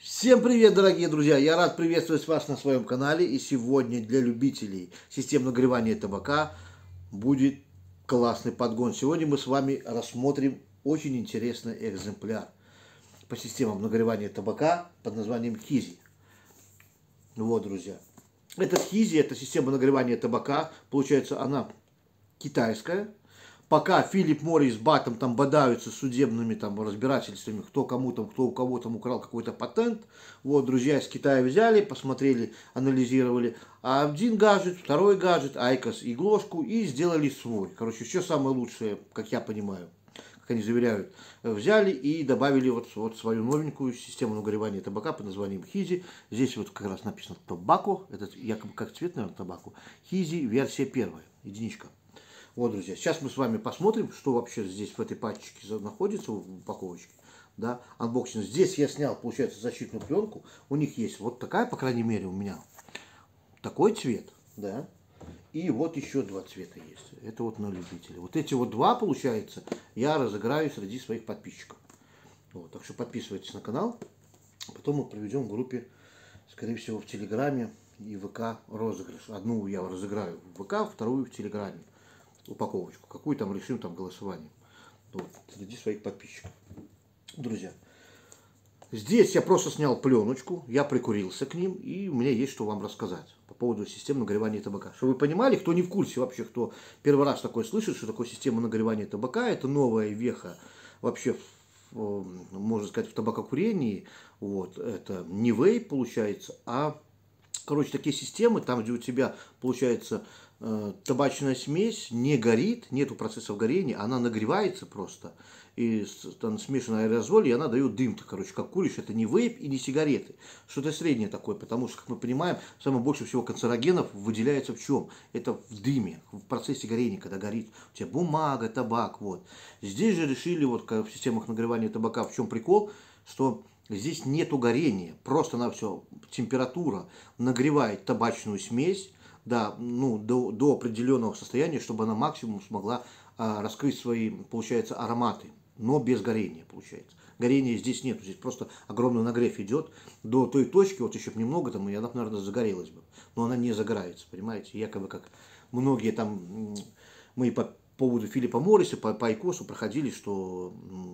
Всем привет, дорогие друзья! Я рад приветствовать вас на своем канале. И сегодня для любителей систем нагревания табака будет классный подгон. Сегодня мы с вами рассмотрим очень интересный экземпляр по системам нагревания табака под названием Хизи. Вот, друзья. Этот Хизи, это система нагревания табака. Получается, она китайская. Пока Филипп Моррис с Батом там бодаются с судебными там разбирательствами, кто кому там, кто у кого там украл какой-то патент. Вот, друзья из Китая взяли, посмотрели, анализировали. А один гаджет, второй гаджет, Айкос и Глошку, и сделали свой. Короче, все самое лучшее, как я понимаю, как они заверяют, взяли и добавили вот свою новенькую систему нагревания табака под названием Хизи. Здесь вот как раз написано табако, это якобы как цвет, наверное, табако. Хизи версия первая, единичка. Вот, друзья, сейчас мы с вами посмотрим, что вообще здесь в этой пачечке находится, в упаковочке. Да, анбоксинг. Здесь я снял, получается, защитную пленку. У них есть вот такая, по крайней мере, у меня такой цвет, да. И вот еще два цвета есть. Это вот на любителя. Вот эти вот два, получается, я разыграю среди своих подписчиков. Вот, так что подписывайтесь на канал. Потом мы проведем в группе, скорее всего, в Телеграме и ВК розыгрыш. Одну я разыграю в ВК, вторую в Телеграме. Упаковочку, какую там решим там голосованием. Вот, среди своих подписчиков. Друзья, здесь я просто снял пленочку, я прикурился к ним, и у меня есть что вам рассказать по поводу системы нагревания табака. Чтобы вы понимали, кто не в курсе вообще, кто первый раз такое слышит, что такое система нагревания табака, это новая веха вообще, можно сказать, в табакокурении. Вот, это не вейп получается, а, короче, такие системы, там, где у тебя получается табачная смесь не горит, нету процессов горения, она нагревается просто, и там смешанный аэрозоль, и она дает дым-то, короче, как куришь, это не вейп и не сигареты, что-то среднее такое, потому что, как мы понимаем, самое больше всего канцерогенов выделяется в чем? Это в дыме, в процессе горения, когда горит у тебя бумага, табак, вот. Здесь же решили, вот в системах нагревания табака, в чем прикол, что здесь нету горения, просто на все температура нагревает табачную смесь, да, ну, до определенного состояния, чтобы она максимум смогла раскрыть свои, получается, ароматы, но без горения, получается. Горения здесь нет, здесь просто огромный нагрев идет до той точки, вот еще немного там, и она, наверное, загорелась бы, но она не загорается, понимаете, якобы как многие там, мы по поводу Филиппа Морриса, по Айкосу проходили, что,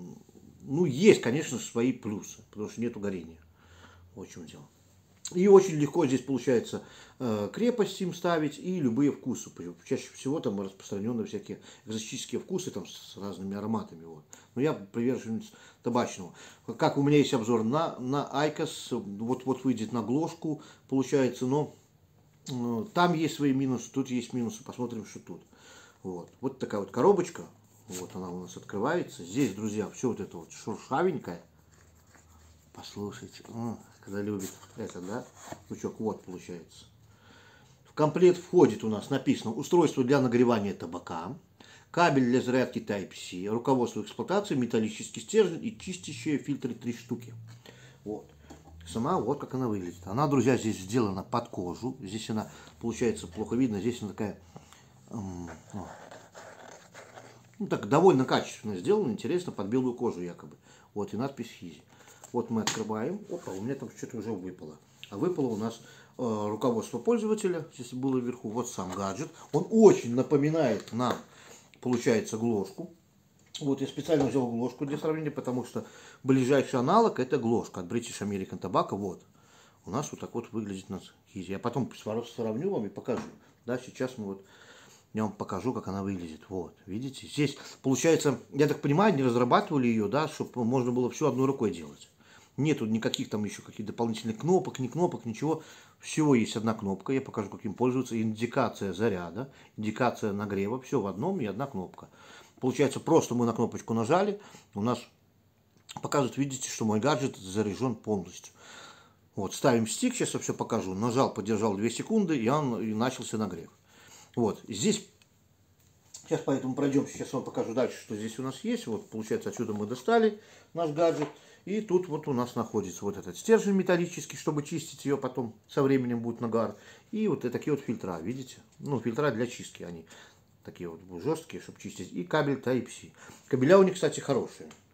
ну, есть, конечно, свои плюсы, потому что нету горения, вот в чем дело. И очень легко здесь получается крепость им ставить и любые вкусы. Чаще всего там распространены всякие экзотические вкусы там с разными ароматами. Вот. Но я приверженец табачного. Как у меня есть обзор на Айкос, вот выйдет на Глошку, получается, но там есть свои минусы, тут есть минусы. Посмотрим, что тут. Вот такая вот коробочка. Вот она у нас открывается. Здесь, друзья, все вот это вот шуршавенькое. Послушайте, когда любит это, да, лучок, вот получается. В комплект входит у нас написано устройство для нагревания табака, кабель для зарядки Type-C, руководство эксплуатации, металлический стержень и чистящие фильтры 3 штуки. Вот. Сама вот как она выглядит. Она, друзья, здесь сделана под кожу. Здесь она, получается, плохо видно. Здесь она такая, ну так, довольно качественно сделана, интересно, под белую кожу якобы. Вот и надпись Хизи. Вот мы открываем. Опа, у меня там что-то уже выпало. А выпало у нас руководство пользователя. Здесь было вверху. Вот сам гаджет. Он очень напоминает нам, получается, Глошку. Вот я специально взял Глошку для сравнения, потому что ближайший аналог это Глошка от British American Tobacco. Вот. У нас вот так вот выглядит у нас Хизи. Я потом сравню вам и покажу. Да, сейчас мы вот... Я вам покажу, как она выглядит. Вот, видите? Здесь, получается, я так понимаю, не разрабатывали ее, да, чтобы можно было все одной рукой делать. Нету никаких там еще каких дополнительных кнопок, ни кнопок, ничего. Всего есть одна кнопка, я покажу, как им пользоваться. Индикация заряда, индикация нагрева, все в одном и одна кнопка. Получается, просто мы на кнопочку нажали, у нас показывает, видите, что мой гаджет заряжен полностью. Вот, ставим стик, сейчас я все покажу. Нажал, подержал 2 секунды, и начался нагрев. Вот, здесь, сейчас поэтому пройдем, сейчас вам покажу дальше, что здесь у нас есть. Вот, получается, отсюда мы достали наш гаджет. И тут вот у нас находится вот этот стержень металлический, чтобы чистить ее потом, со временем будет нагар. И вот такие вот фильтра, видите? Ну, фильтра для чистки, они такие вот жесткие, чтобы чистить. И кабель Type-C. Кабеля у них, кстати, хорошие.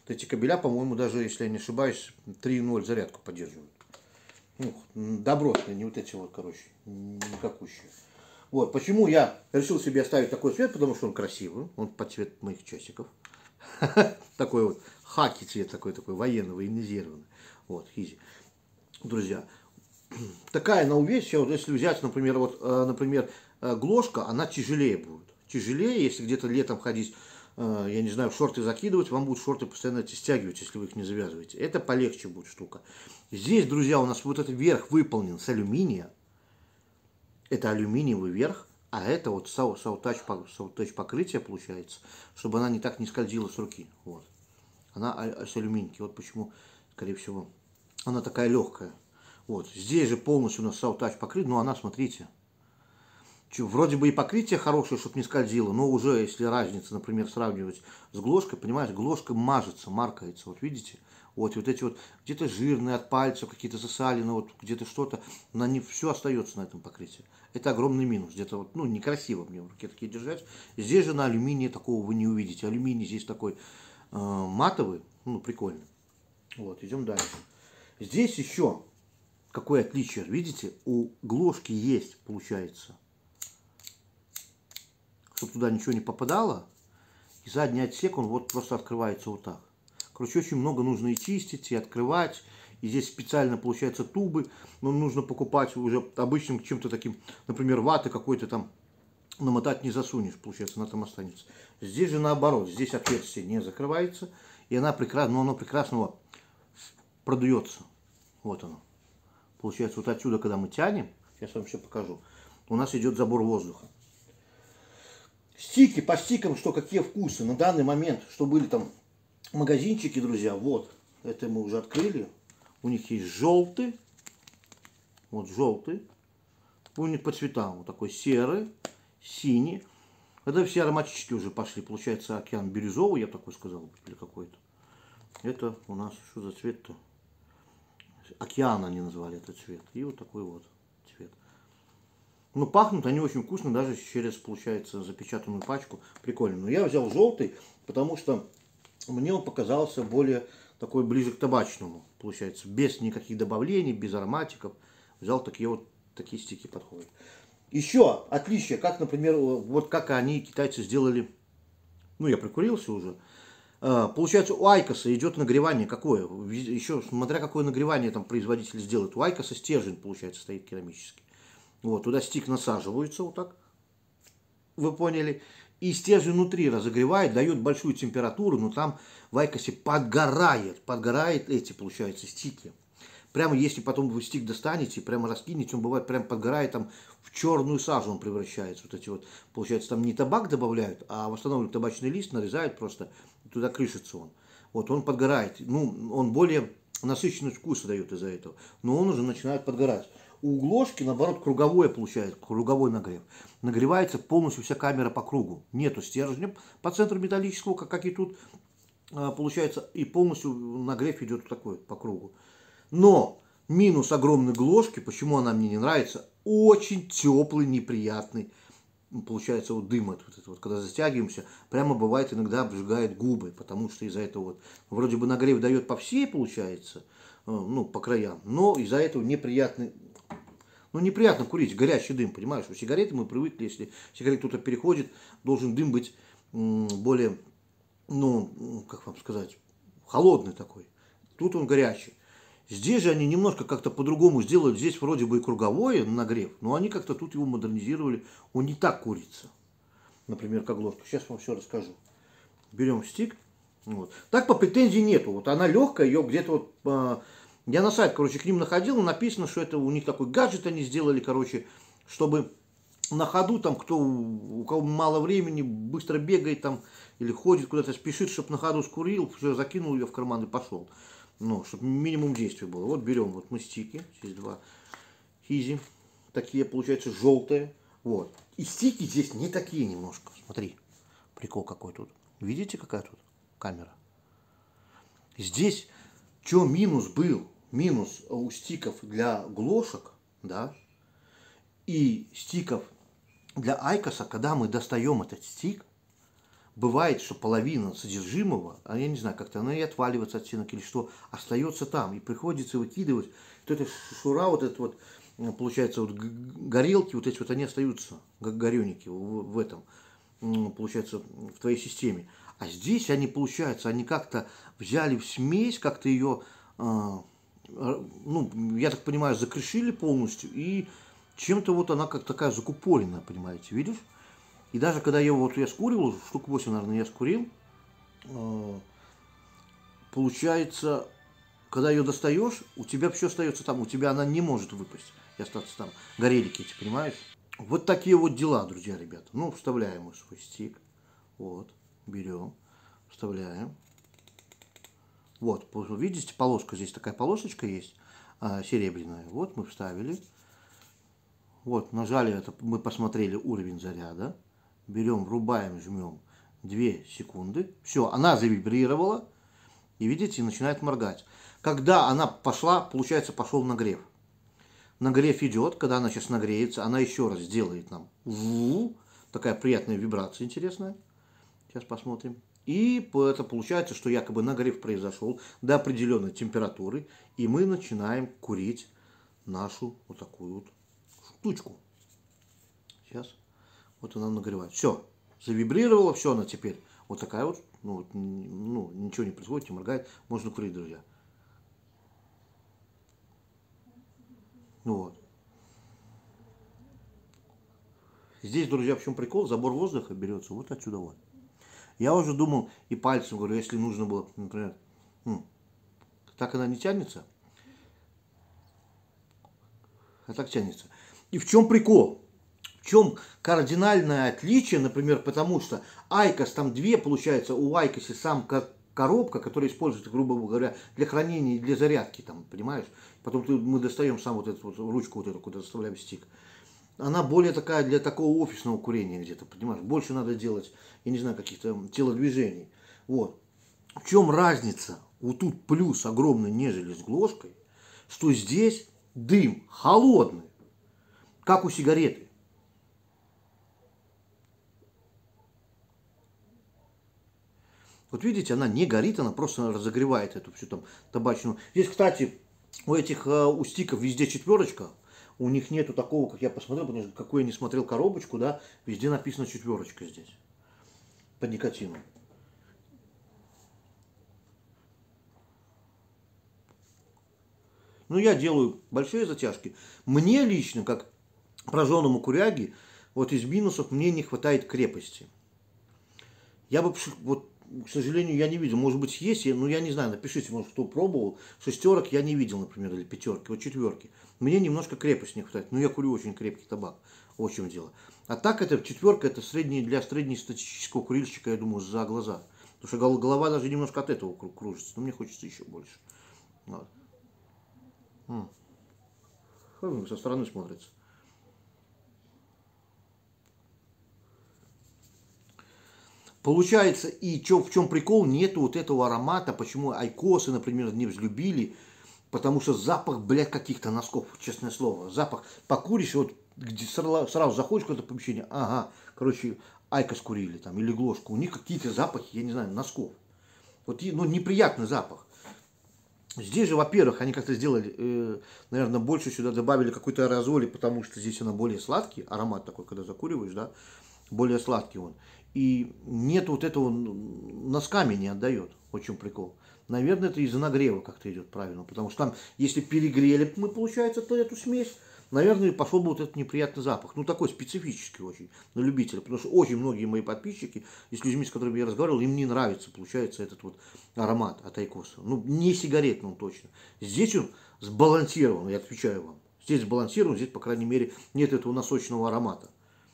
эти кабеля, по-моему, даже, если я не ошибаюсь, 3.0 зарядку поддерживают. Ну, добротные, не вот эти вот, короче, никакущие. Вот, почему я решил себе оставить такой цвет, потому что он красивый, он под цвет моих часиков. Такой вот хаки цвет, такой военный, военизированный. Вот, хизи. Друзья, такая на увес, вот если взять, например, глошка, она тяжелее будет. Тяжелее, если где-то летом ходить, я не знаю, в шорты закидывать, вам будут шорты постоянно эти стягивать, если вы их не завязываете. Это полегче будет штука. Здесь, друзья, у нас вот этот верх выполнен с алюминия. Это алюминиевый верх, а это вот саутач покрытие получается, чтобы она не скользила с руки. Вот. Она с алюминики. Вот почему, скорее всего, она такая легкая. Вот. Здесь же полностью у нас саутач покрыт, но она, смотрите, вроде бы и покрытие хорошее, чтобы не скользило, но уже если разница, например, сравнивать с глошкой, понимаешь, глошка мажется, маркается, вот видите? Вот эти вот где-то жирные от пальцев, какие-то засалины, вот где-то что-то, на не все остается на этом покрытии. Это огромный минус, где-то вот, ну, некрасиво мне в руке такие держать. Здесь же на алюминии такого вы не увидите. Алюминий здесь такой матовый, ну, прикольный. Вот, идем дальше. Здесь еще какое отличие, видите, у глошки есть, получается, чтобы туда ничего не попадало, и задний отсек, он вот просто открывается вот так. Короче, очень много нужно и чистить, и открывать. И здесь специально, получается, тубы. Но нужно покупать уже обычным чем-то таким, например, ваты какой-то там намотать не засунешь, получается, она там останется. Здесь же наоборот, здесь отверстие не закрывается, и она прекрасно, но оно прекрасно продуется. Вот оно. Получается, вот отсюда, когда мы тянем, сейчас вам все покажу, у нас идет забор воздуха. Стики, по стикам, что какие вкусы на данный момент, что были там магазинчики, друзья, вот, это мы уже открыли. У них есть желтый, вот желтый, у них по цветам, вот такой серый, синий. Это все ароматические уже пошли, получается, океан бирюзовый, я такой сказал, или какой-то. Это у нас, что за цвет-то? Океан они назвали этот цвет. И вот такой вот цвет. Ну, пахнут они очень вкусно, даже через, получается, запечатанную пачку. Прикольно. Но я взял желтый, потому что мне он показался более такой ближе к табачному, получается, без никаких добавлений, без ароматиков. Взял такие стики подходят. Еще отличие, как, например, вот как они, китайцы, сделали, ну, я прикурился уже. Получается, у Айкоса идет нагревание какое? Еще смотря какое нагревание там производитель сделает. У Айкоса стержень, получается, стоит керамический. Вот, туда стик насаживается вот так. Вы поняли? И стержень внутри разогревает, дает большую температуру, но там в Айкосе подгорает эти, получается, стики. Прямо если потом вы стик достанете, прямо раскинете, он бывает прям подгорает, там в черную сажу он превращается. Вот эти вот, получается, там не табак добавляют, а восстанавливают табачный лист, нарезают просто, туда крышится он. Вот он подгорает. Ну, он более насыщенный вкус дает из-за этого. Но он уже начинает подгорать. У глошки, наоборот, круговое получается, круговой нагрев. Нагревается полностью вся камера по кругу. Нету стержня по центру металлического, как и тут, получается, и полностью нагрев идет такой по кругу. Но минус огромной глошки, почему она мне не нравится, очень теплый, неприятный, получается, вот дым этот вот, когда застягиваемся, прямо бывает иногда обжигает губы, потому что из-за этого вот, вроде бы нагрев дает по всей, получается, ну, по краям, но из-за этого неприятный. Ну, неприятно курить, горячий дым, понимаешь? У сигареты мы привыкли, если сигарет кто-то переходит, должен дым быть более, ну, как вам сказать, холодный такой. Тут он горячий. Здесь же они немножко как-то по-другому сделают. Здесь вроде бы и круговой нагрев, но они как-то тут его модернизировали. Он не так курится. Например, как глошка. Сейчас вам все расскажу. Берем стик. Вот. Так по претензии нету. Вот она легкая, ее где-то вот... Я на сайт, короче, к ним находил, написано, что это у них такой гаджет они сделали, короче, чтобы на ходу, там, у кого мало времени, быстро бегает там, или ходит куда-то, спешит, чтобы на ходу скурил, все, закинул ее в карман и пошел. Ну, чтобы минимум действия было. Вот берем, вот мы стики, здесь два хизи, такие, получается, желтые, вот. И стики здесь не такие немножко, смотри, прикол какой тут. Видите, какая тут камера? Здесь, что минус был? Минус у стиков для глошек, да, и стиков для Айкоса, когда мы достаем этот стик, бывает, что половина содержимого, а я не знаю, как-то она и отваливается от стенок или что, остается там, и приходится выкидывать. Вот эта шура, вот это вот, получается, вот горелки, вот эти вот, они остаются, гореники в этом, получается, в твоей системе. А здесь они, получается, они как-то взяли в смесь, как-то ее, ну, я так понимаю, закрешили полностью, и чем-то вот она как такая закупоренная, понимаете, видишь? И даже когда я вот я скуривал, штук 8, наверное, я скурил, получается, когда ее достаешь, у тебя все остается там, у тебя она не может выпасть и остаться там. Горелики эти, понимаешь? Вот такие вот дела, друзья, ребята. Ну, вставляем мы свой стик. Вот, берем, вставляем. Вот, видите, полоска, здесь такая полосочка есть, серебряная. Вот мы вставили. Вот, нажали, это мы посмотрели уровень заряда. Берем, врубаем, жмем 2 секунды. Все, она завибрировала. И видите, начинает моргать. Когда она пошла, получается, пошел нагрев. Нагрев идет, когда она сейчас нагреется, она еще раз сделает нам такая приятная вибрация интересная. Сейчас посмотрим. И это получается, что якобы нагрев произошел до определенной температуры, и мы начинаем курить нашу вот такую вот штучку. Сейчас. Вот она нагревает. Все. Завибрировала, все, она теперь вот такая вот. Ну, ничего не происходит, не моргает. Можно курить, друзья. Ну вот. Здесь, друзья, в чем прикол? Забор воздуха берется вот отсюда вот. Я уже думал и пальцем говорю, если нужно было, например, так она не тянется, а так тянется. И в чем прикол? В чем кардинальное отличие, например, потому что Айкос, там две, получается, у Айкоса сам коробка, которая используется, грубо говоря, для хранения и для зарядки, там, понимаешь? Потом мы достаем сам вот эту вот ручку, вот эту, куда заставляем стик. Она более такая для такого офисного курения где-то, понимаешь? Больше надо делать, я не знаю, каких-то телодвижений. Вот. В чем разница? Вот тут плюс огромный, нежели с глушкой, что здесь дым холодный, как у сигареты. Вот видите, она не горит, она просто разогревает эту всю там табачную. Здесь, кстати, у этих у стиков везде четверочка. У них нету такого, как я посмотрел, потому что какой я не смотрел коробочку, да, везде написано четверочка здесь. По никотину. Ну, я делаю большие затяжки. Мне лично, как прожженному куряге, вот из минусов мне не хватает крепости. Я бы, вот, к сожалению, я не видел. Может быть, есть, но я не знаю. Напишите, может, кто пробовал. Шестерок я не видел, например, или пятерки. Вот четверки. Мне немножко крепости не хватает. Но я курю очень крепкий табак. Вот в чем дело. А так, это четверка, это для среднестатистического курильщика, я думаю, за глаза. Потому что голова даже немножко от этого кружится. Но мне хочется еще больше. Вот. Со стороны смотрится. Получается, и в чем прикол, нету вот этого аромата, почему айкосы, например, не взлюбили, потому что запах, блядь, каких-то носков, честное слово, запах, покуришь, вот где сразу заходишь в какое-то помещение, ага, короче, айкос курили там, или глошку, у них какие-то запахи, я не знаю, носков, вот, ну, неприятный запах. Здесь же, во-первых, они как-то сделали, наверное, больше сюда добавили какой-то аэрозоли, потому что здесь она более сладкий, аромат такой, когда закуриваешь, да, более сладкий он. И нет вот этого, носками не отдает. Вот в чем прикол. Наверное, это из-за нагрева как-то идет правильно. Потому что там, если перегрели мы, получается, то эту смесь, наверное, пошел бы вот этот неприятный запах. Ну, такой специфический очень, на любителя. Потому что очень многие мои подписчики, и с людьми, с которыми я разговаривал, им не нравится, получается, этот вот аромат от айкоса. Ну, не сигаретный он точно. Здесь он сбалансирован, я отвечаю вам. Здесь сбалансирован, здесь, по крайней мере, нет этого носочного аромата.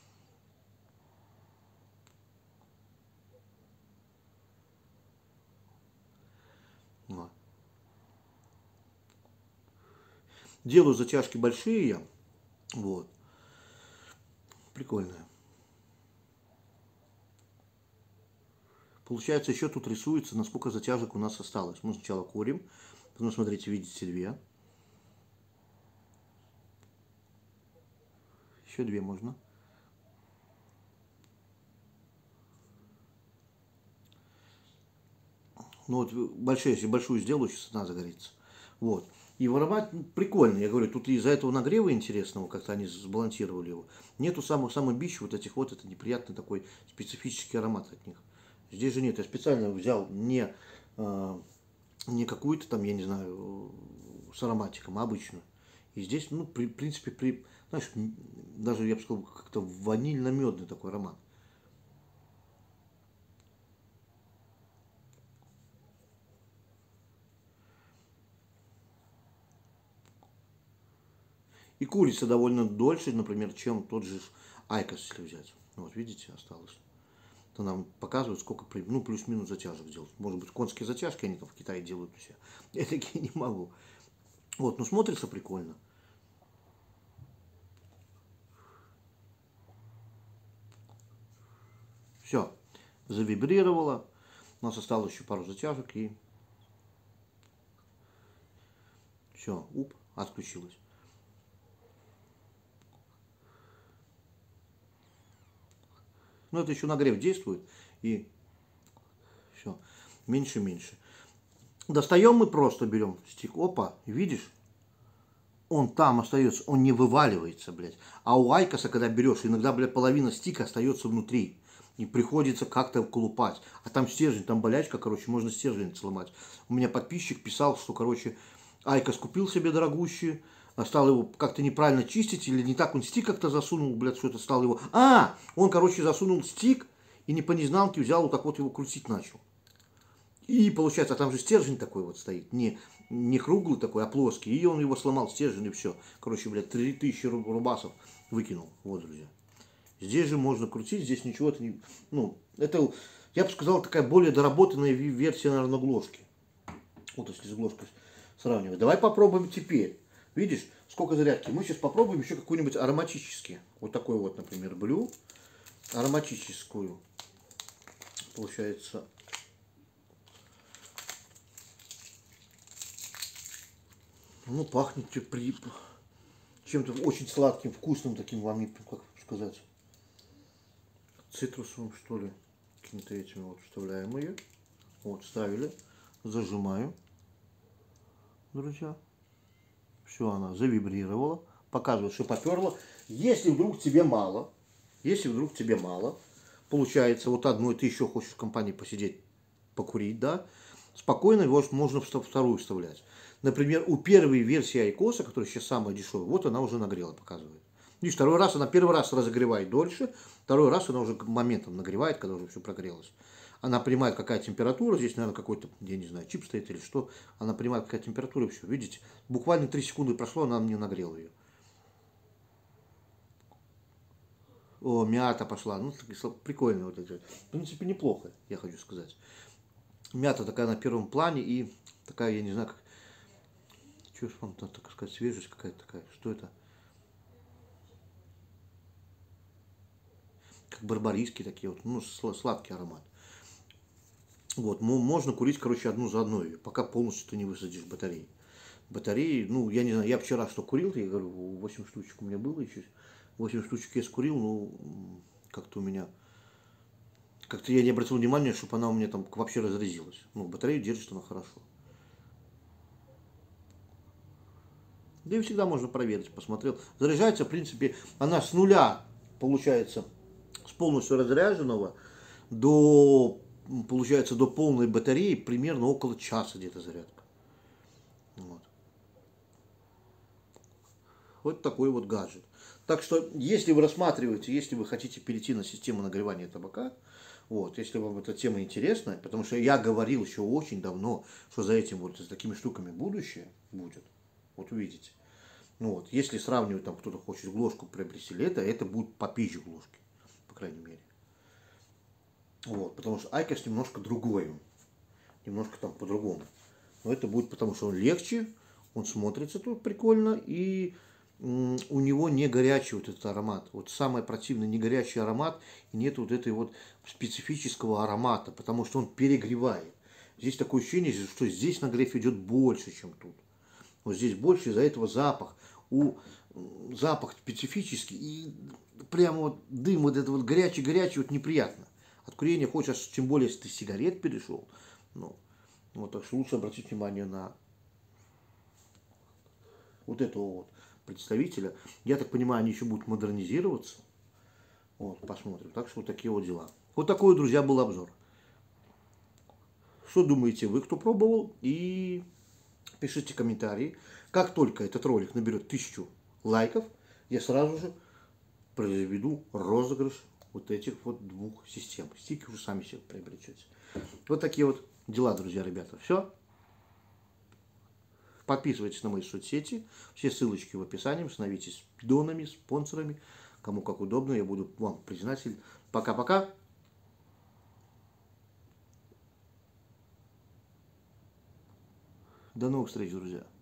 Вот. Делаю затяжки большие я. Вот. Прикольная. Получается, еще тут рисуется, насколько затяжек у нас осталось. Мы сначала курим. Потом, смотрите, видите, 2. Еще 2 можно. Ну вот большие, если большую сделаю, сейчас она загорится. Вот. И в аромат прикольный. Я говорю, тут из-за этого нагрева интересного, как-то они сбалансировали его. Нету самых бич вот этих вот, это неприятный такой специфический аромат от них. Здесь же нет. Я специально взял не какую-то там, я не знаю, с ароматиком, а обычную. И здесь, ну, в принципе, знаешь, даже, я бы сказал, как-то ванильно-медный такой аромат. И курица довольно дольше, например, чем тот же Айкос, если взять. Вот, видите, осталось. То нам показывают, сколько, ну, плюс-минус затяжек делать. Может быть, конские затяжки они там в Китае делают все. Я такие не могу. Вот, ну, смотрится прикольно. Все, завибрировало. У нас осталось еще пару затяжек и все, отключилось. Но это еще нагрев действует, и все, меньше. Достаем мы просто, берем стик, опа, видишь, он там остается, он не вываливается, блядь. А у Айкоса, когда берешь, иногда, блядь, половина стика остается внутри. И приходится как-то колупать. А там стержень, там болячка, короче, можно стержень сломать. У меня подписчик писал, что, короче, Айкос купил себе дорогущий, стал его как-то неправильно чистить, или не так он стик как-то засунул, блядь, что-то стал его... Он, короче, засунул стик и не по незнанке взял, вот так вот его крутить начал. И получается, а там же стержень такой вот стоит, не круглый такой, а плоский. И он его сломал, стержень, и все. Короче, блядь, 3000 рубасов выкинул. Вот, друзья. Здесь же можно крутить, здесь ничего-то не... Ну, это, я бы сказал, такая более доработанная версия, наверное, глошки. Вот если с глошкой сравнивать. Давай попробуем теперь. Видишь, сколько зарядки. Мы сейчас попробуем еще какую-нибудь ароматический. Вот такой вот, например, блю. Ароматическую. Получается... Ну, пахнет чем-то очень сладким, вкусным таким, вам, как сказать, цитрусовым, что ли. Какими-то этими вот вставляем ее. Вот, ставили. Зажимаю, друзья. Все, она завибрировала. Показывает, что поперла. Если вдруг тебе мало, получается, вот одной ты еще хочешь в компании посидеть, покурить, да, спокойно его можно вторую вставлять. Например, у первой версии Айкоса, которая сейчас самая дешевая, вот она уже нагрела, показывает. Видишь, первый раз разогревает дольше, второй раз она уже моментом нагревает, когда уже все прогрелось. Она понимает, какая температура, здесь, наверное, какой-то, я не знаю, чип стоит или что. Она понимает, какая температура, и все, видите, буквально 3 секунды прошло, она мне нагрела ее. О, мята пошла, ну, прикольно вот это. В принципе, неплохо, я хочу сказать. Мята такая на первом плане и такая, я не знаю, как... Что ж вам, так сказать, свежесть какая-то такая. Что это? Как барбариски такие вот. Ну, сладкий аромат. Вот, можно курить, короче, одну за одной, пока полностью ты не высадишь батареи. Батареи, ну, я не знаю, я вчера что курил, я говорю, 8 штучек у меня было еще. 8 штучек я скурил, ну, как-то у меня... Как-то я не обратил внимания, чтобы она у меня там вообще разрядилась. Ну, батарею держит она хорошо. Да и всегда можно проверить, посмотрел. Заряжается, в принципе, она с нуля, получается, с полностью разряженного получается, до полной батареи примерно около часа где-то зарядка. Вот такой вот гаджет. Так что, если вы рассматриваете, если вы хотите перейти на систему нагревания табака, вот, если вам эта тема интересна, потому что я говорил еще очень давно, что за этим вот, с такими штуками будущее будет, вот увидите. Ну вот, если сравнивать, там кто-то хочет глошку приобрести, это будет попизже глошки, по крайней мере. Вот, потому что Айкос немножко другой, немножко там по-другому. Но это будет потому, что он легче, он смотрится тут прикольно, и у него не горячий вот этот аромат. Вот самое противное, не горячий аромат, и нет вот этой вот специфического аромата, потому что он перегревает. Здесь такое ощущение, что здесь нагрев идет больше, чем тут. Вот здесь больше, из-за этого запах. Запах специфический, и прямо вот дым вот это вот горячий, вот неприятно. От курения хочешь, тем более, если ты сигарет перешел, ну, Вот, так что лучше обратить внимание на вот этого вот представителя. Я так понимаю, они еще будут модернизироваться. Вот, посмотрим. Так что вот такие вот дела. Вот такой, друзья, был обзор. Что думаете вы, кто пробовал? И пишите комментарии. Как только этот ролик наберет 1000 лайков, я сразу же произведу розыгрыш вот этих вот двух систем. Стики уже сами себе приобретете. Вот такие вот дела, друзья, ребята. Все. Подписывайтесь на мои соцсети. Все ссылочки в описании. Становитесь донами, спонсорами. Кому как удобно. Я буду вам признателен. Пока-пока. До новых встреч, друзья.